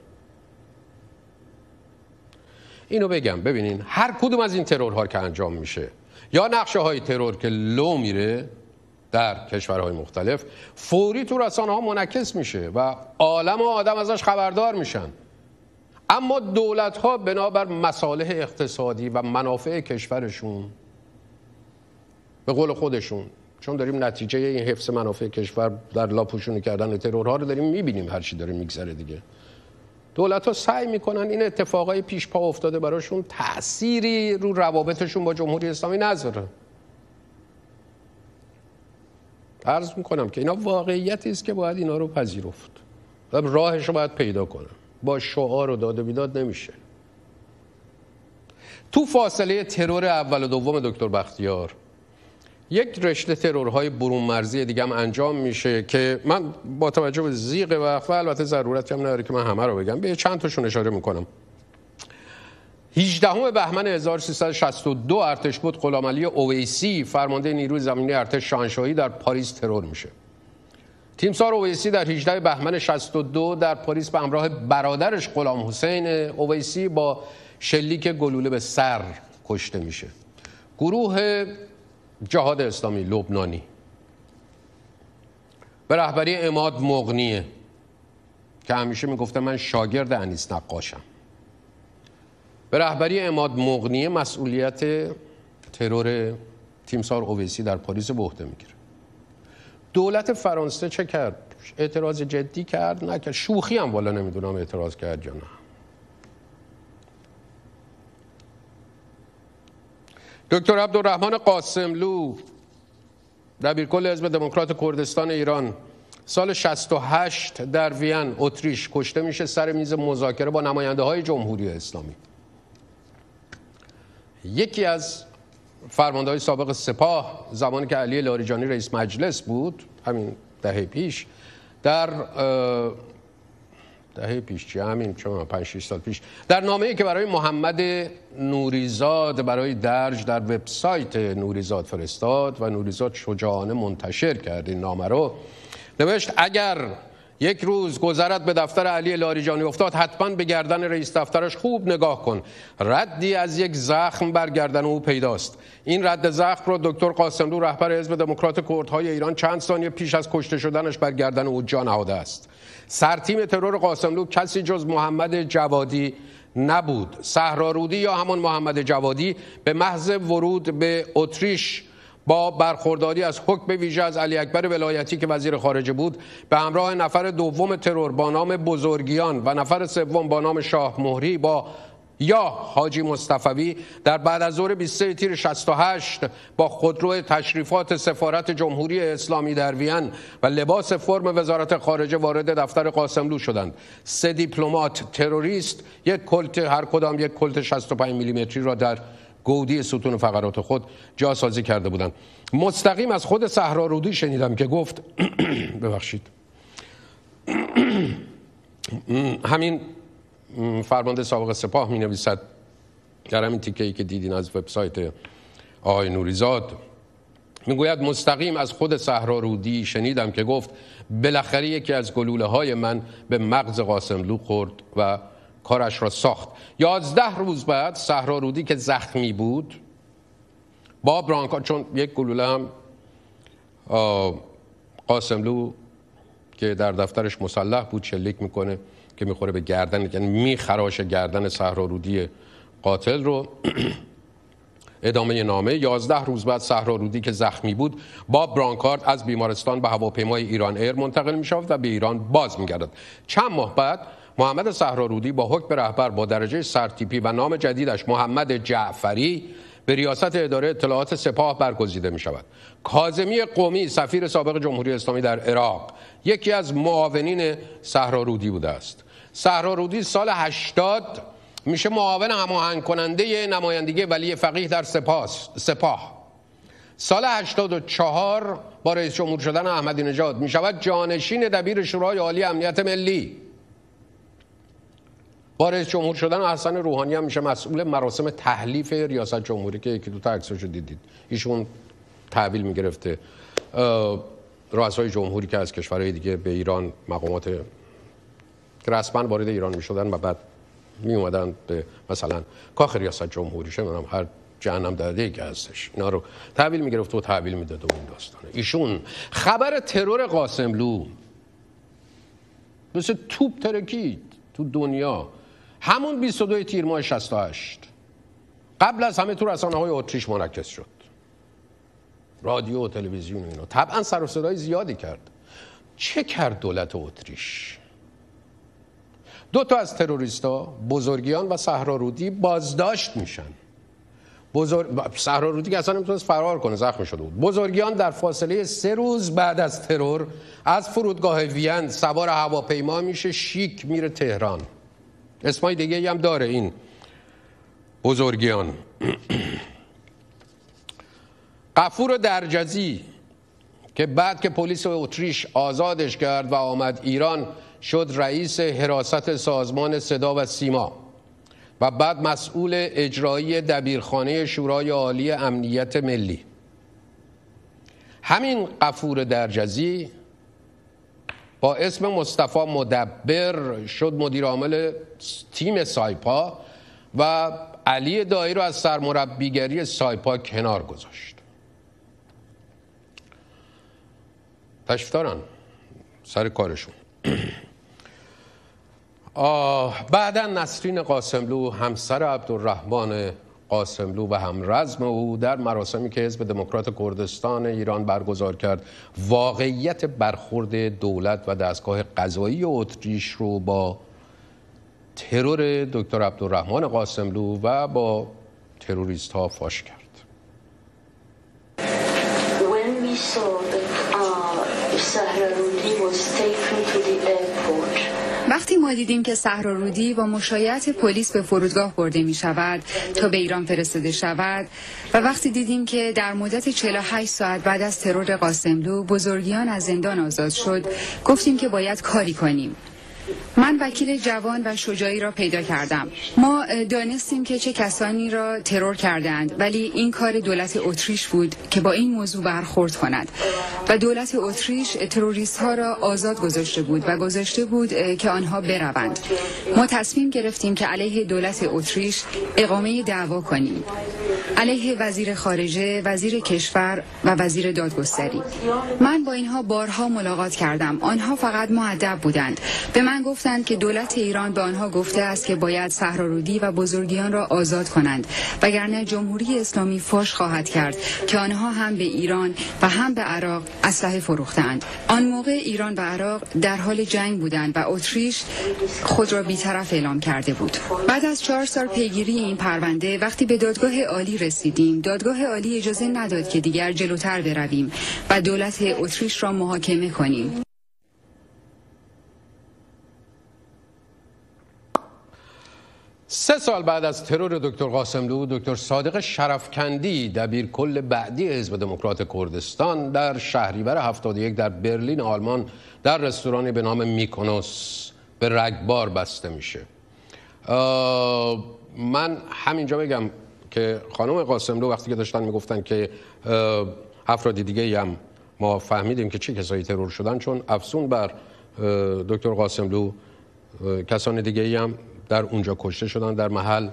اینو بگم ببینین، هر کدوم از این ترورها که انجام میشه یا نقشه های ترور که لو میره در کشورهای مختلف، فوری تو رسانه‌ها منعکس میشه و عالم و آدم ازش خبردار میشن. اما دولت‌ها بنابر مصالح اقتصادی و منافع کشورشون، به قول خودشون، چون داریم نتیجه این حفظ منافع کشور در لاپوشونی کردن ترورها رو داریم میبینیم، هر چی داره میگذره دیگه. دولت‌ها سعی میکنن این اتفاقای پیش پا افتاده براشون تأثیری رو روابطشون با جمهوری اسلامی نذاره. عرض میکنم که اینا واقعیتی است که باید اینا رو پذیرفت و راهش رو باید پیدا کنه. با شعار و داد و بیداد نمیشه. تو فاصله ترور اول و دوم دکتر بختیار یک رشته ترورهای برون مرزی دیگه هم انجام میشه که من با توجه به ضیق وقت و البته ضرورتی هم نداره که من همه رو بگم، به چند تاشون اشاره میکنم. 18 بهمن 1362 ارتشبد غلامعلی اویسی، فرمانده نیروی زمینی ارتش شاهنشاهی، در پاریس ترور میشه. تیمسار اویسی در 18 بهمن 62 در پاریس به همراه برادرش غلام حسین اویسی با شلیک گلوله به سر کشته میشه. گروه جهاد اسلامی لبنانی به رهبری عماد مغنیه که همیشه میگفته من شاگرد انیس نقاشم، به رهبری عماد مغنیه مسئولیت ترور تیمسار اویسی در پاریس به عهده میگیره. دولت فرانسه چه کرد؟ اعتراض جدی کرد؟ نکرد؟ شوخی هم والا نمیدونم اعتراض کرد یا نه. دکتر عبدالرحمن قاسملو، دبیرکل حزب دموکرات کردستان ایران، سال 68 در وین اتریش کشته میشه سر میز مذاکره با نماینده های جمهوری اسلامی. یکی از فرمانده‌های سابق سپاه زمانی که علی لاریجانی رئیس مجلس بود، همین دهه پیش، در دهه پیش چی همین 5-6 سال پیش، در نامه‌ای که برای محمد نوریزاد برای درج در وبسایت نوریزاد فرستاد و نوریزاد شجاعانه منتشر کرد این نامه رو، نوشت اگر یک روز گذرت به دفتر علی لاریجانی افتاد، حتما به گردن رئیس دفترش خوب نگاه کن. ردی از یک زخم بر گردن او پیداست. این رد زخم رو دکتر قاسملو رهبر حزب دموکرات کردهای ایران چند ثانیه پیش از کشته شدنش بر گردن او جا نهاده است. سرتیم ترور قاسملو کسی جز محمد جوادی نبود. صحرارودی یا همون محمد جوادی به محض ورود به اتریش با برخورداری از حکم ویژه از علی اکبر ولایتی که وزیر خارجه بود به همراه نفر دوم ترور با نام بزرگیان و نفر سوم با نام شاه مهری یا حاجی مصطفوی در بعد از ظهر 23 تیر 68 با خودرو تشریفات سفارت جمهوری اسلامی در وین و لباس فرم وزارت خارجه وارد دفتر قاسملو شدند. 3 دیپلمات تروریست هر کدام یک کلت 65 میلیمتری را در گودی ستون فقرات خود جاسازی کرده بودند. مستقیم از خود صحرارودی شنیدم که گفت ببخشید همین فرمانده سابق سپاه می نویسد در همین تیکه‌ای که دیدین از وبسایت آقای نوریزاد، میگوید مستقیم از خود صحرارودی شنیدم که گفت بالاخره یکی از گلوله های من به مغز قاسملو خورد و کارش را ساخت. 11 روز بعد صحرارودی که زخمی بود با برانکار، چون یک گلوله هم قاسملو که در دفترش مسلح بود شلیک میکنه که میخوره به گردن، یعنی میخراشه گردن صحرارودی قاتل رو. ادامه نامه: 11 روز بعد صحرارودی که زخمی بود با برانکارد از بیمارستان به هواپیمای ایران ایر منتقل میشود و به ایران باز میگردد. چند ماه بعد محمد صحرارودی با حکم رهبر با درجه سرتیپی و نام جدیدش محمد جعفری به ریاست اداره اطلاعات سپاه برگزیده می شود. کاظمی قمی سفیر سابق جمهوری اسلامی در عراق یکی از معاونین صحرارودی بوده است. صحرارودی سال 80 میشه معاون هماهنگ کننده نمایندگی ولی فقیه در سپاه. سال 84 با رئیس جمهور شدن احمدی نژاد می شود جانشین دبیر شورای عالی امنیت ملی. با رئیس جمهور شدن حسن روحانی هم میشه مسئول مراسم تحلیف ریاست جمهوری که یکی دو تا عکساشو دیدید. ایشون تحویل میگرفته رؤسای جمهوری که از کشورهای دیگه به ایران مقامات که رسما وارد ایران میشدن و بعد می اومدن به مثلا کاخ ریاست جمهوری، منم هر جهنم درده که هستش، اینا رو تحویل میگرفت و تحویل میداد و این داستانه. ایشون خبر ترور قاسملو مثل توپ ترکید تو دنیا همون 22 تیر ماه 68 قبل از همه تو رسانه‌های اتریش منعکس شد، رادیو و تلویزیون و اینا. طبعا سر و صدای زیادی کرد. چه کرد دولت اتریش؟ 2 تا از تروریستا بزرگیان و صحرارودی بازداشت میشن. صحرارودی که اصلا نمیتونست فرار کنه، زخمی شده بود. بزرگیان در فاصله 3 روز بعد از ترور از فرودگاه وین سوار هواپیما میشه، شیک میره تهران. اسمای دیگه هم داره این بزرگیان. غفور درجزی که بعد که پلیس اتریش آزادش کرد و آمد ایران شد رئیس حراست سازمان صدا و سیما و بعد مسئول اجرایی دبیرخانه شورای عالی امنیت ملی. همین غفور درجزی با اسم مصطفی مدبر شد مدیر عامل تیم سایپا و علی دایی رو از سرمربیگری سایپا کنار گذاشت. تشریف دارن سر کارشون. بعدا نسرین قاسملو همسر عبدالرحمن قاسملو و همرزم او در مراسمی که حزب دموکرات کردستان ایران برگزار کرد واقعیت برخورد دولت و دستگاه قضایی اتریش رو با ترور دکتر عبدالرحمن قاسملو و با تروریست ها فاش کرد. When we saw that Sahrarudi was taken to the airport. وقتی ما دیدیم که صحرارودی با مشایعت پلیس به فرودگاه برده می شود تا به ایران فرستاده شود و وقتی دیدیم که در مدت 48 ساعت بعد از ترور قاسملو بزرگیان از زندان آزاد شد، گفتیم که باید کاری کنیم. من وکیل جوان و شجاعی را پیدا کردم. ما دانستیم که چه کسانی را ترور کردند، ولی این کار دولت اتریش بود که با این موضوع برخورد کند و دولت اتریش تروریست ها را آزاد گذاشته بود و گذاشته بود که آنها بروند. ما تصمیم گرفتیم که علیه دولت اتریش اقامه دعوا کنیم، علیه وزیر خارجه، وزیر کشور و وزیر دادگستری. من با اینها بارها ملاقات کردم. آنها فقط مؤدب بودند. به من من گفتند که دولت ایران به آنها گفته است که باید صحرارودی و بزرگیان را آزاد کنند، وگرنه جمهوری اسلامی فاش خواهد کرد که آنها هم به ایران و هم به عراق اسلحه فروختند. آن موقع ایران و عراق در حال جنگ بودند و اتریش خود را بی‌طرف اعلام کرده بود. بعد از 4 سال پیگیری این پرونده وقتی به دادگاه عالی رسیدیم، دادگاه عالی اجازه نداد که دیگر جلوتر برویم و دولت اتریش را محاکمه کنیم. سه سال بعد از ترور دکتر قاسملو، دکتر صادق شرفکندی دبیرکل بعدی حزب دموکرات کردستان در شهریور 71 در برلین آلمان در رستورانی به نام میکونوس به رگبار بسته میشه. من همینجا بگم که خانم قاسملو وقتی که داشتن میگفتن که افراد دیگه هم ما فهمیدیم که چه کسایی ترور شدن، چون افسون بر دکتر قاسملو کسان دیگه هم در اونجا کشته شدن در محل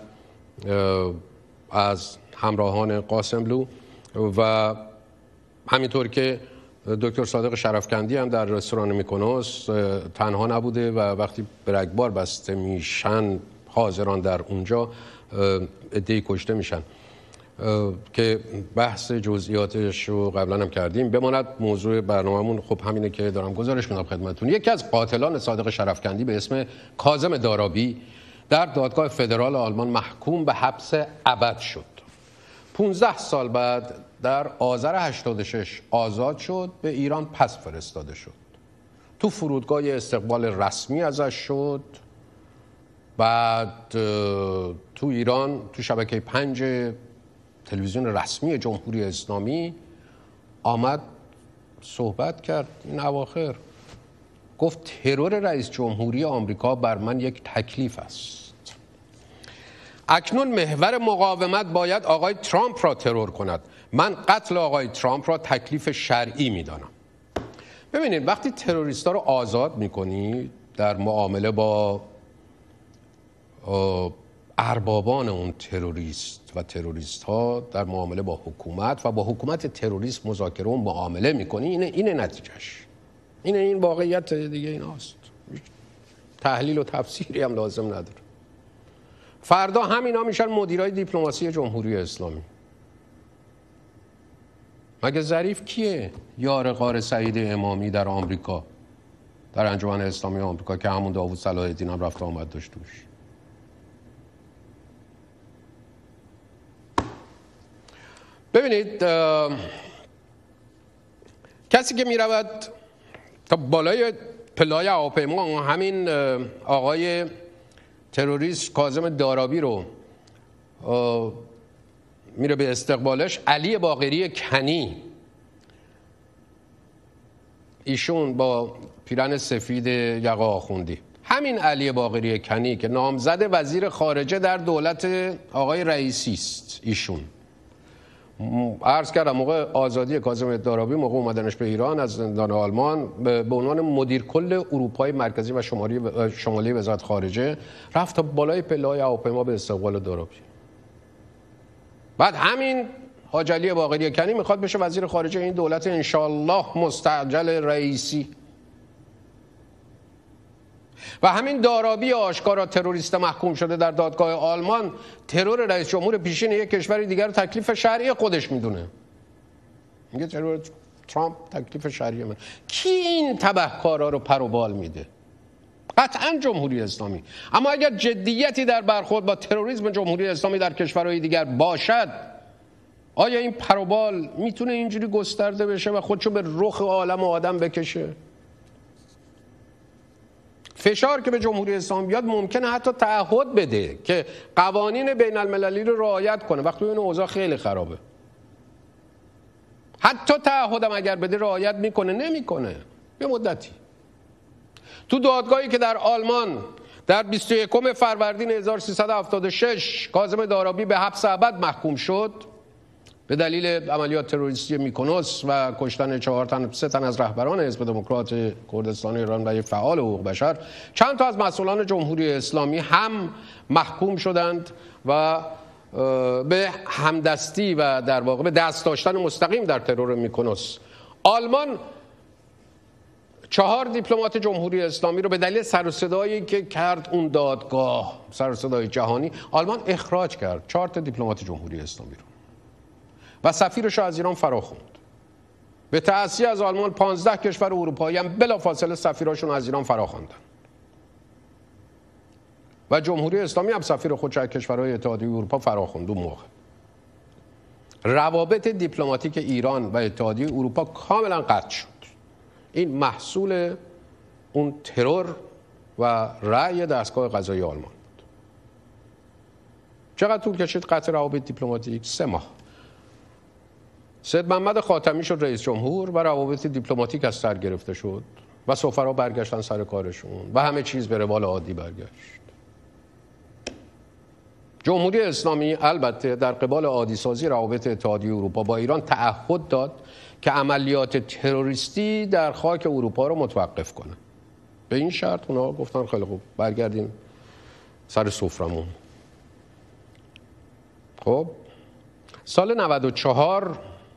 از همراهان قاسملو و همینطور که دکتر صادق شرفکندی هم در رستوران میکونوس تنها نبوده و وقتی به رگبار بسته میشن حاضران در اونجا عده‌ای کشته میشن که بحث جزئیاتش رو قبلا هم کردیم. بماند موضوع برنامه‌مون خب همینه که دارم گزارش میدم خدمتتون. یکی از قاتلان صادق شرفکندی به اسم کاظم دارابی در دادگاه فدرال آلمان محکوم به حبس ابد شد. 15 سال بعد در آذر 86 آزاد شد، به ایران پس فرستاده شد. تو فرودگاه استقبال رسمی ازش شد. بعد تو ایران تو شبکه 5 تلویزیون رسمی جمهوری اسلامی آمد صحبت کرد. این اواخر گفت ترور رئیس جمهوری آمریکا بر من یک تکلیف است. اکنون محور مقاومت باید آقای ترامپ را ترور کند. من قتل آقای ترامپ را تکلیف شرعی میدانم. ببینید وقتی تروریستا رو آزاد میکنی در معامله با اربابان اون تروریست و تروریست ها، در معامله با حکومت و با حکومت تروریست مذاکره و معامله میکنی، اینه نتیجهش. این واقعیت دیگه ایناست. تحلیل و تفسیری هم لازم نداره. فردا همینا میشن مدیرای دیپلماسی جمهوری اسلامی. مگه ظریف کیه؟ یار غار سعید امامی در آمریکا، در انجمن اسلامی آمریکا که همون داوود صلاح الدین هم رفت آمد داشت توش. ببینید کسی که میرود تا بالای پلای هواپیما همین آقای تروریست کاظم دارابی رو میره به استقبالش، علی باقری کنی، ایشون با پیرن سفید یقه آخوندی، همین علی باقری کنی که نامزد وزیر خارجه در دولت آقای رئیسی است، ایشون عرض کردم موقع آزادی کاظم دارابی، موقع اومدنش به ایران از زندان آلمان به عنوان مدیر کل اروپای مرکزی و شمالی وزارت خارجه رفت تا بالای پله‌های هواپیما به استقبال دارابی. بعد همین حاج علی باقری کنی میخواد بشه وزیر خارجه این دولت انشالله مستعجل رئیسی. و همین دارابی آشکارا تروریست محکوم شده در دادگاه آلمان، ترور رئیس جمهور پیشین یک کشور دیگر رو تکلیف شرعی خودش میدونه. میگه ترور ترامپ تکلیف شرعی من. کی این تبهکارا رو پر و بال میده؟ قطعا جمهوری اسلامی. اما اگر جدیتی در برخورد با تروریسم جمهوری اسلامی در کشورهای دیگر باشد، آیا این پر و بال میتونه اینجوری گسترده بشه و خودشو به رخ عالم و آدم بکشه؟ فشار که به جمهوری اسلامی بیاد ممکنه حتی تعهد بده که قوانین بین المللی رو رعایت کنه وقتی این اوضاع خیلی خرابه. حتی تعهدم اگر بده رعایت میکنه نمیکنه. یه مدتی تو دادگاهی که در آلمان در 21 فروردین 1376 کاظم دارابی به حبس ابد محکوم شد به دلیل عملیات تروریستی میکونوس و کشتن 3 تن از رهبران حزب دموکرات کردستان ایران و یک فعال حقوق بشر، چند تا از مسئولان جمهوری اسلامی هم محکوم شدند و به همدستی و در واقع به دست داشتن مستقیم در ترور میکونوس. آلمان 4 دیپلمات جمهوری اسلامی رو به دلیل سر و صدایی که کرد اون دادگاه، سر و صدای جهانی، آلمان اخراج کرد 4 دیپلمات جمهوری اسلامی رو و سفیرش رو از ایران فراخوند. به تعصیه از آلمان 15 کشور اروپایی هم بلافاصله سفیراشون از ایران فراخواندن و جمهوری اسلامی هم سفیر خودش از کشورهای اتحادیه اروپا فراخوند. اون موقع روابط دیپلماتیک ایران و اتحادیه اروپا کاملا قطع شد. این محصول اون ترور و رأی دستگاه قضایی آلمان بود. چقدر طول کشید قطع روابط دیپلماتیک؟ 3 ماه. سید محمد خاتمی شد رئیس جمهور و روابط دیپلماتیک از سر گرفته شد و سفرا برگشتن سر کارشون و همه چیز به روال عادی برگشت. جمهوری اسلامی البته در قبال عادی سازی روابط اتحادیه اروپا با ایران تعهد داد که عملیات تروریستی در خاک اروپا رو متوقف کنه. به این شرط اونا گفتن خیلی خوب برگردین سر سفرمون. خب سال 94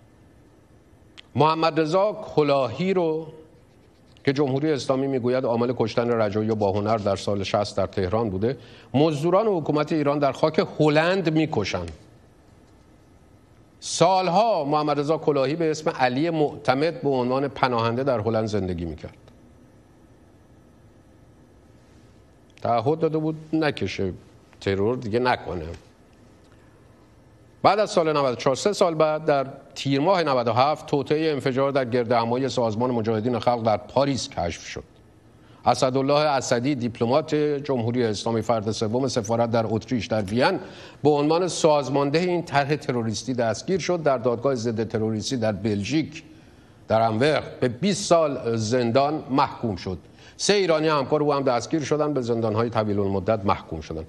محمد رضا کلاهی رو که جمهوری اسلامی میگوید عامل کشتن رجایی و باهنر در سال 60 در تهران بوده، مزدوران حکومت ایران در خاک هلند میکشن. سالها محمد رضا کلاهی به اسم علی معتمد به عنوان پناهنده در هلند زندگی میکرد. تعهد داده بود نکشه ترور دیگه نکنه. بعد از سال 94 3 سال بعد در تیر ماه 97 توطئه انفجار در گردهمایی سازمان مجاهدین خلق در پاریس کشف شد. اسدالله اسدی دیپلمات جمهوری اسلامی فرد سوم سفارت در اتریش در وین به عنوان سازمانده این طرح تروریستی دستگیر شد. در دادگاه ضد تروریستی در بلژیک در انورخ به 20 سال زندان محکوم شد. 3 ایرانی همکار او هم دستگیر شدند، به زندان‌های طویل المدت محکوم شدند.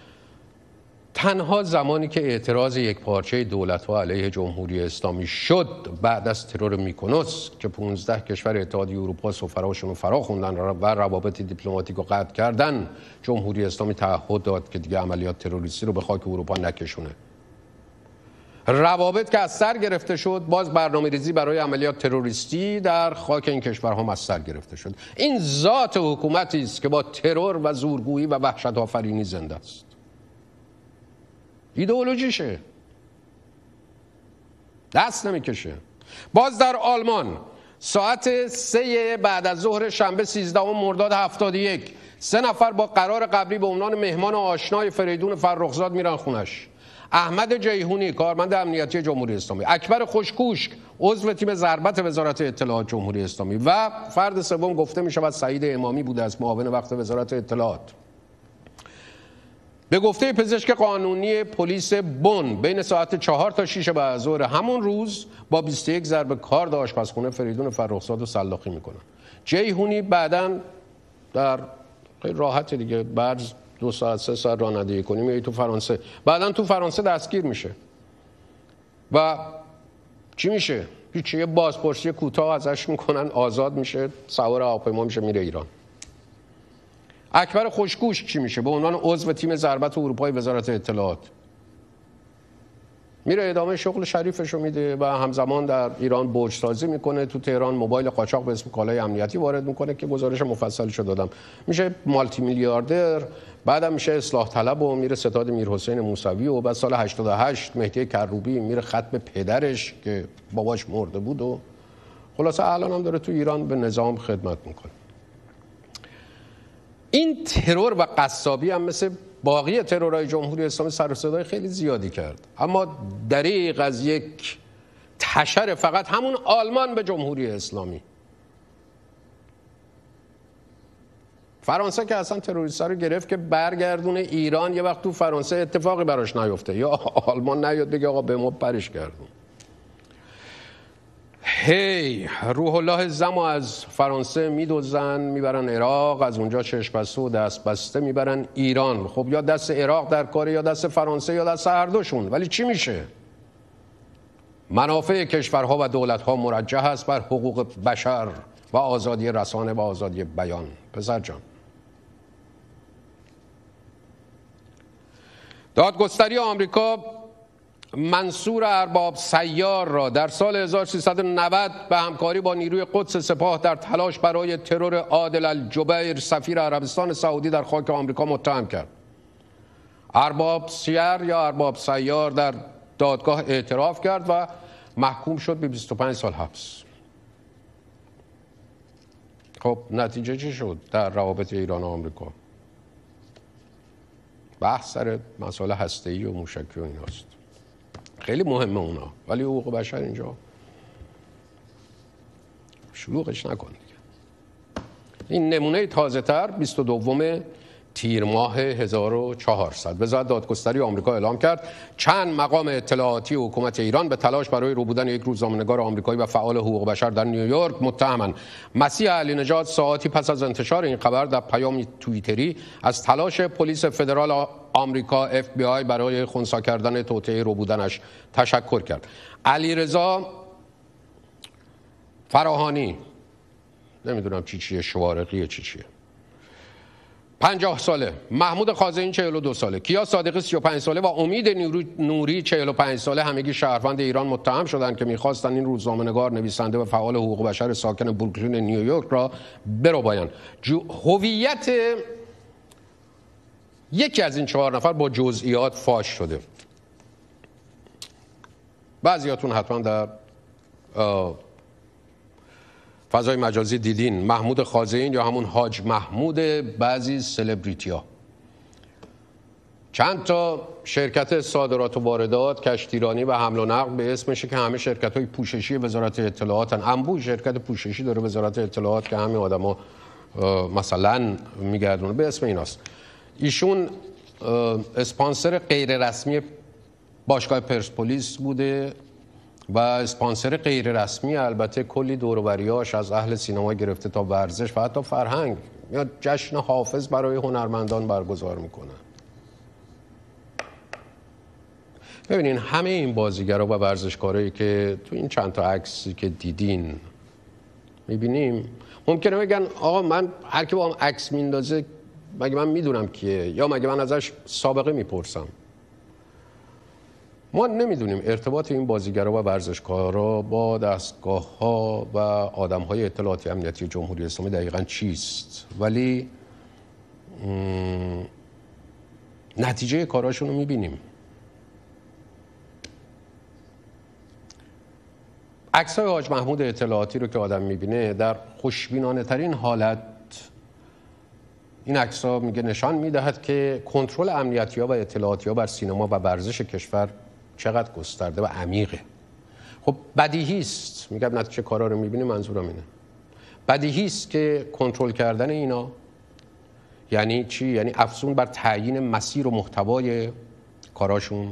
تنها زمانی که اعتراض یکپارچه دولت‌ها علیه جمهوری اسلامی شد بعد از ترور میکونوس که 15 کشور اتحادیه اروپا سفراشون رو فراخوندن و روابط دیپلماتیک رو قطع کردن، جمهوری اسلامی تعهد داد که دیگه عملیات تروریستی رو به خاک اروپا نکشونه. روابط که از سر گرفته شد، باز برنامه‌ریزی برای عملیات تروریستی در خاک این کشورها از سر گرفته شد. این ذات حکومتی است که با ترور و زورگویی و وحشت آفرینی زنده است. ایدئولوژیشه، دست نمیکشه. باز در آلمان ساعت 3 بعد از ظهر شنبه 13 مرداد 71 3 نفر با قرار قبلی به عنوان مهمان آشنای فریدون فرخزاد میرن خونش. احمد جیهونی کارمند امنیتی جمهوری اسلامی، اکبر خوشکوشک عضو تیم ضربت وزارت اطلاعات جمهوری اسلامی و فرد سوم گفته می شود سعید امامی بوده است، معاون وقت وزارت اطلاعات. به گفته پزشک قانونی پلیس بن بین ساعت 4 تا 6 بعد از ظهر همون روز با 21 ضربه کارد آشپزخونه فریدون فرخزاد رو سلاخی میکنن. جیهونی بعداً در خیلی راحت دیگه بعد 2 ساعت 3 ساعت رانندگی کنیم میای تو فرانسه، بعداً تو فرانسه دستگیر میشه و چی میشه؟ هیچ، یه بازپرسی کوتاه ازش میکنن، آزاد میشه، سوار هواپیما میشه میره ایران. اکبر خوشگوش چی میشه؟ به عنوان عضو تیم ضربت اروپای وزارت اطلاعات میره ادامه شغل شریفشو میده و همزمان در ایران برج‌سازی میکنه. تو تهران موبایل قاچاق به اسم کالای امنیتی وارد میکنه که گزارش مفصلشو دادم. میشه مالتی میلیاردر، بعدم میشه اصلاح طلب و میره ستاد میرحسین موسوی و بعد سال 88 مهدی کروبی میره خط به پدرش که باباش مرده بود و خلاصه الان هم داره تو ایران به نظام خدمت میکنه. این ترور و قصابی هم مثل باقی ترورهای جمهوری اسلامی سر و صدای خیلی زیادی کرد، اما دریغ از یک تشر فقط همون آلمان به جمهوری اسلامی. فرانسه که اصلا تروریست رو گرفت که برگردونه ایران، یه وقت تو فرانسه اتفاقی براش نیفته یا آلمان نیاد بگه آقا به ما پرش کردون. روح الله زمو از فرانسه میدوزن میبرن عراق، از اونجا چشم بسته و دست بسته میبرن ایران. خب یا دست عراق در کاره یا دست فرانسه یا دست هر دوشون، ولی چی میشه؟ منافع کشورها و دولتها مرجح است بر حقوق بشر و آزادی رسانه و آزادی بیان. پسر جان، دادگستری آمریکا منصور ارباب سیار را در سال 1390 به همکاری با نیروی قدس سپاه در تلاش برای ترور عادل الجبیر سفیر عربستان سعودی در خاک آمریکا متهم کرد. ارباب سیار یا ارباب سیار در دادگاه اعتراف کرد و محکوم شد به 25 سال حبس. خب نتیجه چی شد در روابط ایران و آمریکا؟ بحث سر مسائل هسته‌ای و موشکی و ایناست. خیلی مهمه اونا، ولی حقوق بشر اینجا شلوغش نکن دیگه. این نمونه تازه تر 22 تیر ماه 1400 وزارت دادگستری آمریکا اعلام کرد چند مقام اطلاعاتی حکومت ایران به تلاش برای ربودن یک روزنامه‌نگار آمریکایی و فعال حقوق بشر در نیویورک متهمند. مسیح علی نژاد ساعاتی پس از انتشار این خبر در پیامی توییتری از تلاش پلیس فدرال آمریکا FBI برای خنثی کردن توطئه ربودنش تشکر کرد. علیرضا فراهانی، نمیدونم چیه، شوارقی چیه، 50 ساله، محمود خازین 42 ساله، کیا صادقی 35 ساله و امید نوری 45 ساله همگی شهروند ایران متهم شدند که می‌خواستند این روزنامه‌نگار، نویسنده و فعال حقوق بشر ساکن بروکلین نیویورک را بربایند. هویت یکی از این 4 نفر با جزئیات فاش شده. بعضیاتون حتما در فضای مجازی دیدین محمود خازین یا همون حاج محمود بعضی سلبریتی‌ها. چند تا شرکت صادرات و واردات، کشتیرانی و حمل و نقل به اسمشه که همه شرکت‌های پوششی وزارت اطلاعاتن. انبوه شرکت پوششی داره وزارت اطلاعات که همین آدما مثلا میگردونه به اسم ایناست. ایشون اسپانسر غیر رسمی باشگاه پرسپولیس بوده و اسپانسر غیر رسمی البته کلی دور و بریاش از اهل سینما گرفته تا ورزش و حتی فرهنگ یا جشن حافظ برای هنرمندان برگزار میکنه. ببینین همه این بازیگرا و ورزشکارایی که تو این چند تا عکسی که دیدین میبینیم ممکنه بگن آقا من هر کی با هم عکس میندازه مگه من میدونم کیه یا مگه من ازش سابقه میپرسم. ما نمیدونیم ارتباط این بازیگرا و ورزشکارا با دستگاه‌ها و آدم‌های اطلاعاتی امنیتی جمهوری اسلامی دقیقاً چیست، ولی نتیجه کاراشون رو میبینیم. عکس‌های حاج محمود اطلاعاتی رو که آدم میبینه در خوشبینانه ترین حالت این عکس‌ها میگه نشان میدهد که کنترل امنیتی‌ها و اطلاعاتی‌ها بر سینما و ورزش کشور چقدر گسترده و عمیقه. خب بدیهی است، میگم نتیجه کارا رو میبینی، منظورم اینه بدیهی است که کنترل کردن اینا یعنی چی؟ یعنی افزون بر تعیین مسیر و محتوای کاراشون،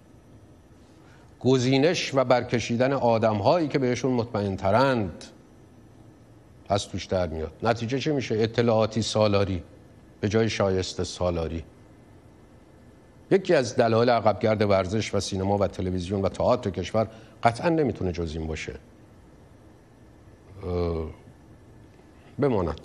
گزینش و برکشیدن آدم‌هایی که بهشون مطمئن ترند از توش در میاد. نتیجه چه میشه؟ اطلاعاتی سالاری به جای شایسته سالاری. یکی از دلایل عقبگرد ورزش و سینما و تلویزیون و تئاتر کشور قطعا نمیتونه جز این باشه. بماند.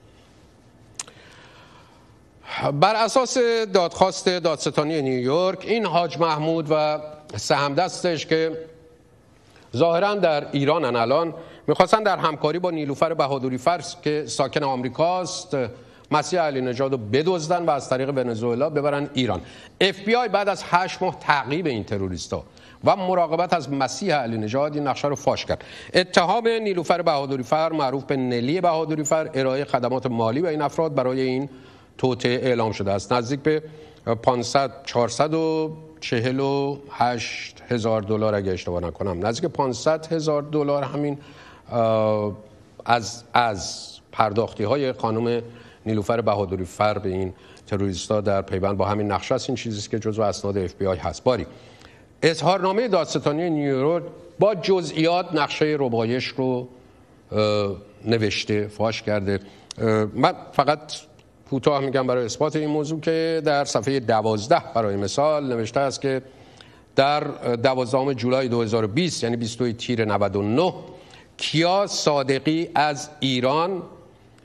بر اساس دادخواست دادستانی نیویورک این حاج محمود و سهمدستش که ظاهرا در ایرانن الان میخواستن در همکاری با نیلوفر بهادری فرس که ساکن آمریکاست مسیح علی نژاد رو بدزدن و از طریق ونزوئلا ببرن ایران. FBI بعد از 8 ماه تعقیب این تروریستا و مراقبت از مسیح علی نژاد این نقشه رو فاش کرد. اتهام نیلوفر بهادری فر معروف به نلی بهادری فر ارائه خدمات مالی به این افراد برای این توطئه اعلام شده است. نزدیک به 448 هزار دلار اگه اشتباه نکنم، نزدیک 500 هزار دلار همین از پرداختی های خانم نیلوفر بهادری فر به این تروریستا در پیوند با همین نقشه است. این چیزی که جزو اسناد FBI هست. باری اظهارنامه دادستانی نیویورک با جزئیات نقشه ربایش رو نوشته، فاش کرده. من فقط کوتاه میگم برای اثبات این موضوع که در صفحه 12 برای مثال نوشته است که در 12 جولای 2020 یعنی 22 تیر 99 کیا صادقی از ایران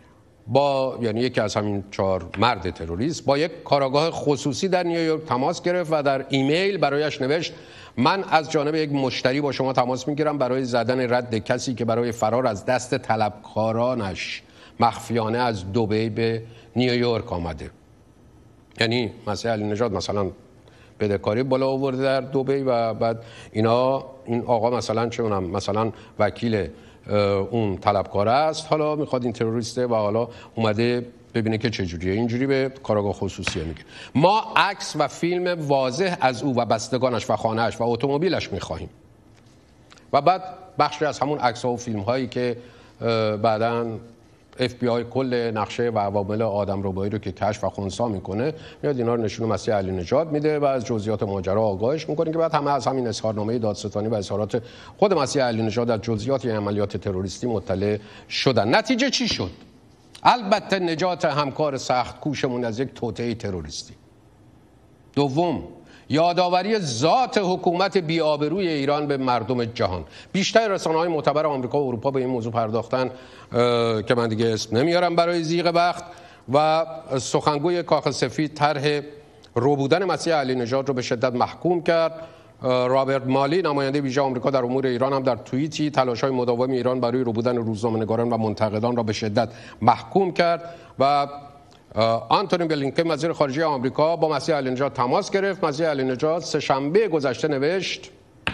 یعنی یکی از همین 4 مرد تروریست با یک کاراگاه خصوصی در نیویورک تماس گرفت و در ایمیل برایش نوشت من از جانب یک مشتری با شما تماس میگیرم برای زدن رد کسی که برای فرار از دست طلبکارانش مخفیانه از دبی به نیویورک آمده. یعنی مسیح علی نژاد مثلا بدهکاری بالا آورده در دبی و بعد این آقا مثلا چه اونم مثلا وکیل اون طلبکار است، حالا میخواد این تروریسته و حالا اومده ببینه که چجوریه، اینجوری به کاراگاه خصوصی میگه. ما عکس و فیلم واضح از او و بستگانش و خانه‌اش و اتومبیلش میخواهیم. و بعد بخشی از همون عکس‌ها و فیلم‌هایی که بعداً FBI کل نقشه و عوامل آدمربایی رو که کشف و خنثی میکنه میاد اینا رو نشون مسیح علی نژاد میده و از جزئیات ماجرا آگاهش میکنه که بعد همه از همین اظهارنامه دادستانی و اظهارات خود مسیح علی نژاد از جزئیات این عملیات تروریستی مطلع شدن. نتیجه چی شد؟ البته نجات همکار سخت کوشمون از یک توطئه تروریستی. دوم، یادآوری ذات حکومت بی‌آبروی ایران به مردم جهان. بیشتر رسانه‌های معتبر آمریکا و اروپا به این موضوع پرداختن که من دیگه اسم نمیارم برای ضیق وقت. و سخنگوی کاخ سفید طرح روبودن مسیح علی نژاد رو به شدت محکوم کرد. رابرت مالی نماینده ویژه آمریکا در امور ایران هم در توییتی تلاش‌های مداوم ایران برای روبودن روزنامه‌نگاران و منتقدان را به شدت محکوم کرد. و آنتونی بلینکن وزیر خارجه آمریکا با مسیح علی نژاد تماس گرفت. مسیح علی نژاد سه‌شنبه گذشته نوشت،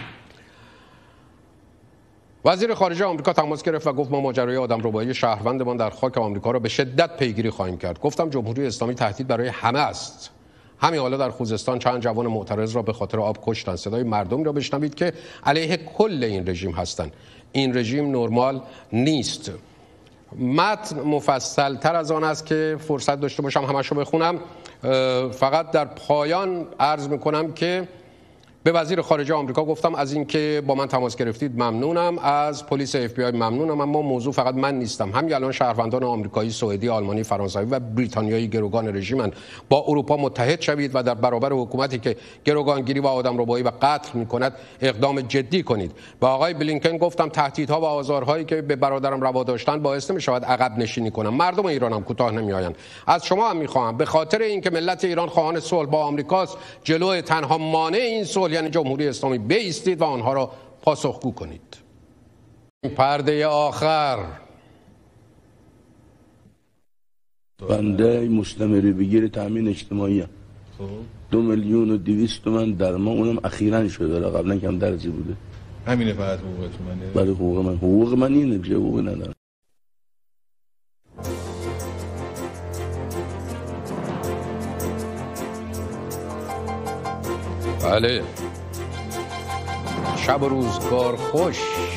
وزیر خارجه آمریکا تماس گرفت و گفت ما ماجرای آدمربایی شهروندمان در خاک آمریکا را به شدت پیگیری خواهیم کرد. گفتم جمهوری اسلامی تهدید برای همه است. همین حالا در خوزستان چند جوان معترض را به خاطر آب کشتند. صدای مردم را بشنوید که علیه کل این رژیم هستند. این رژیم نرمال نیست. متن مفصل تر از آن است که فرصت داشته باشم همش رو بخونم. فقط در پایان عرض میکنم که به وزیر خارجه آمریکا گفتم از اینکه با من تماس گرفتید ممنونم، از پلیس FBI ممنونم، اما موضوع فقط من نیستم. همین الان شهروندان آمریکایی، سوئدی، آلمانی، فرانسوی و بریتانیایی گروگان رژیمن. با اروپا متحد شوید و در برابر حکومتی که گروگانگیری و آدمربایی و قتل میکند اقدام جدی کنید. با آقای بلینکن گفتم تهدیدها و آزارهایی که به برادرم روا داشتن باعث نمی‌شود عقب نشینی کنم. مردم ایران هم کوتاه نمیآیند. از شما هم می‌خواهم به خاطر اینکه ملت ایران خواهان صلح با آمریکاست، جلوی تنها مانع این صلح یعنی جمهوری اسلامی بایستید و آنها را پاسخگو کنید. پرده آخر بنده مستمری بگیر تامین اجتماعی هم 2,200,000 تومان در ما، اونم اخیراً شده، قبلا کم درجی بوده. همینه فقط حقوقتون؟ برای حقوق من اینه که حقوق ندارم. بله، شب و روزگار خوش.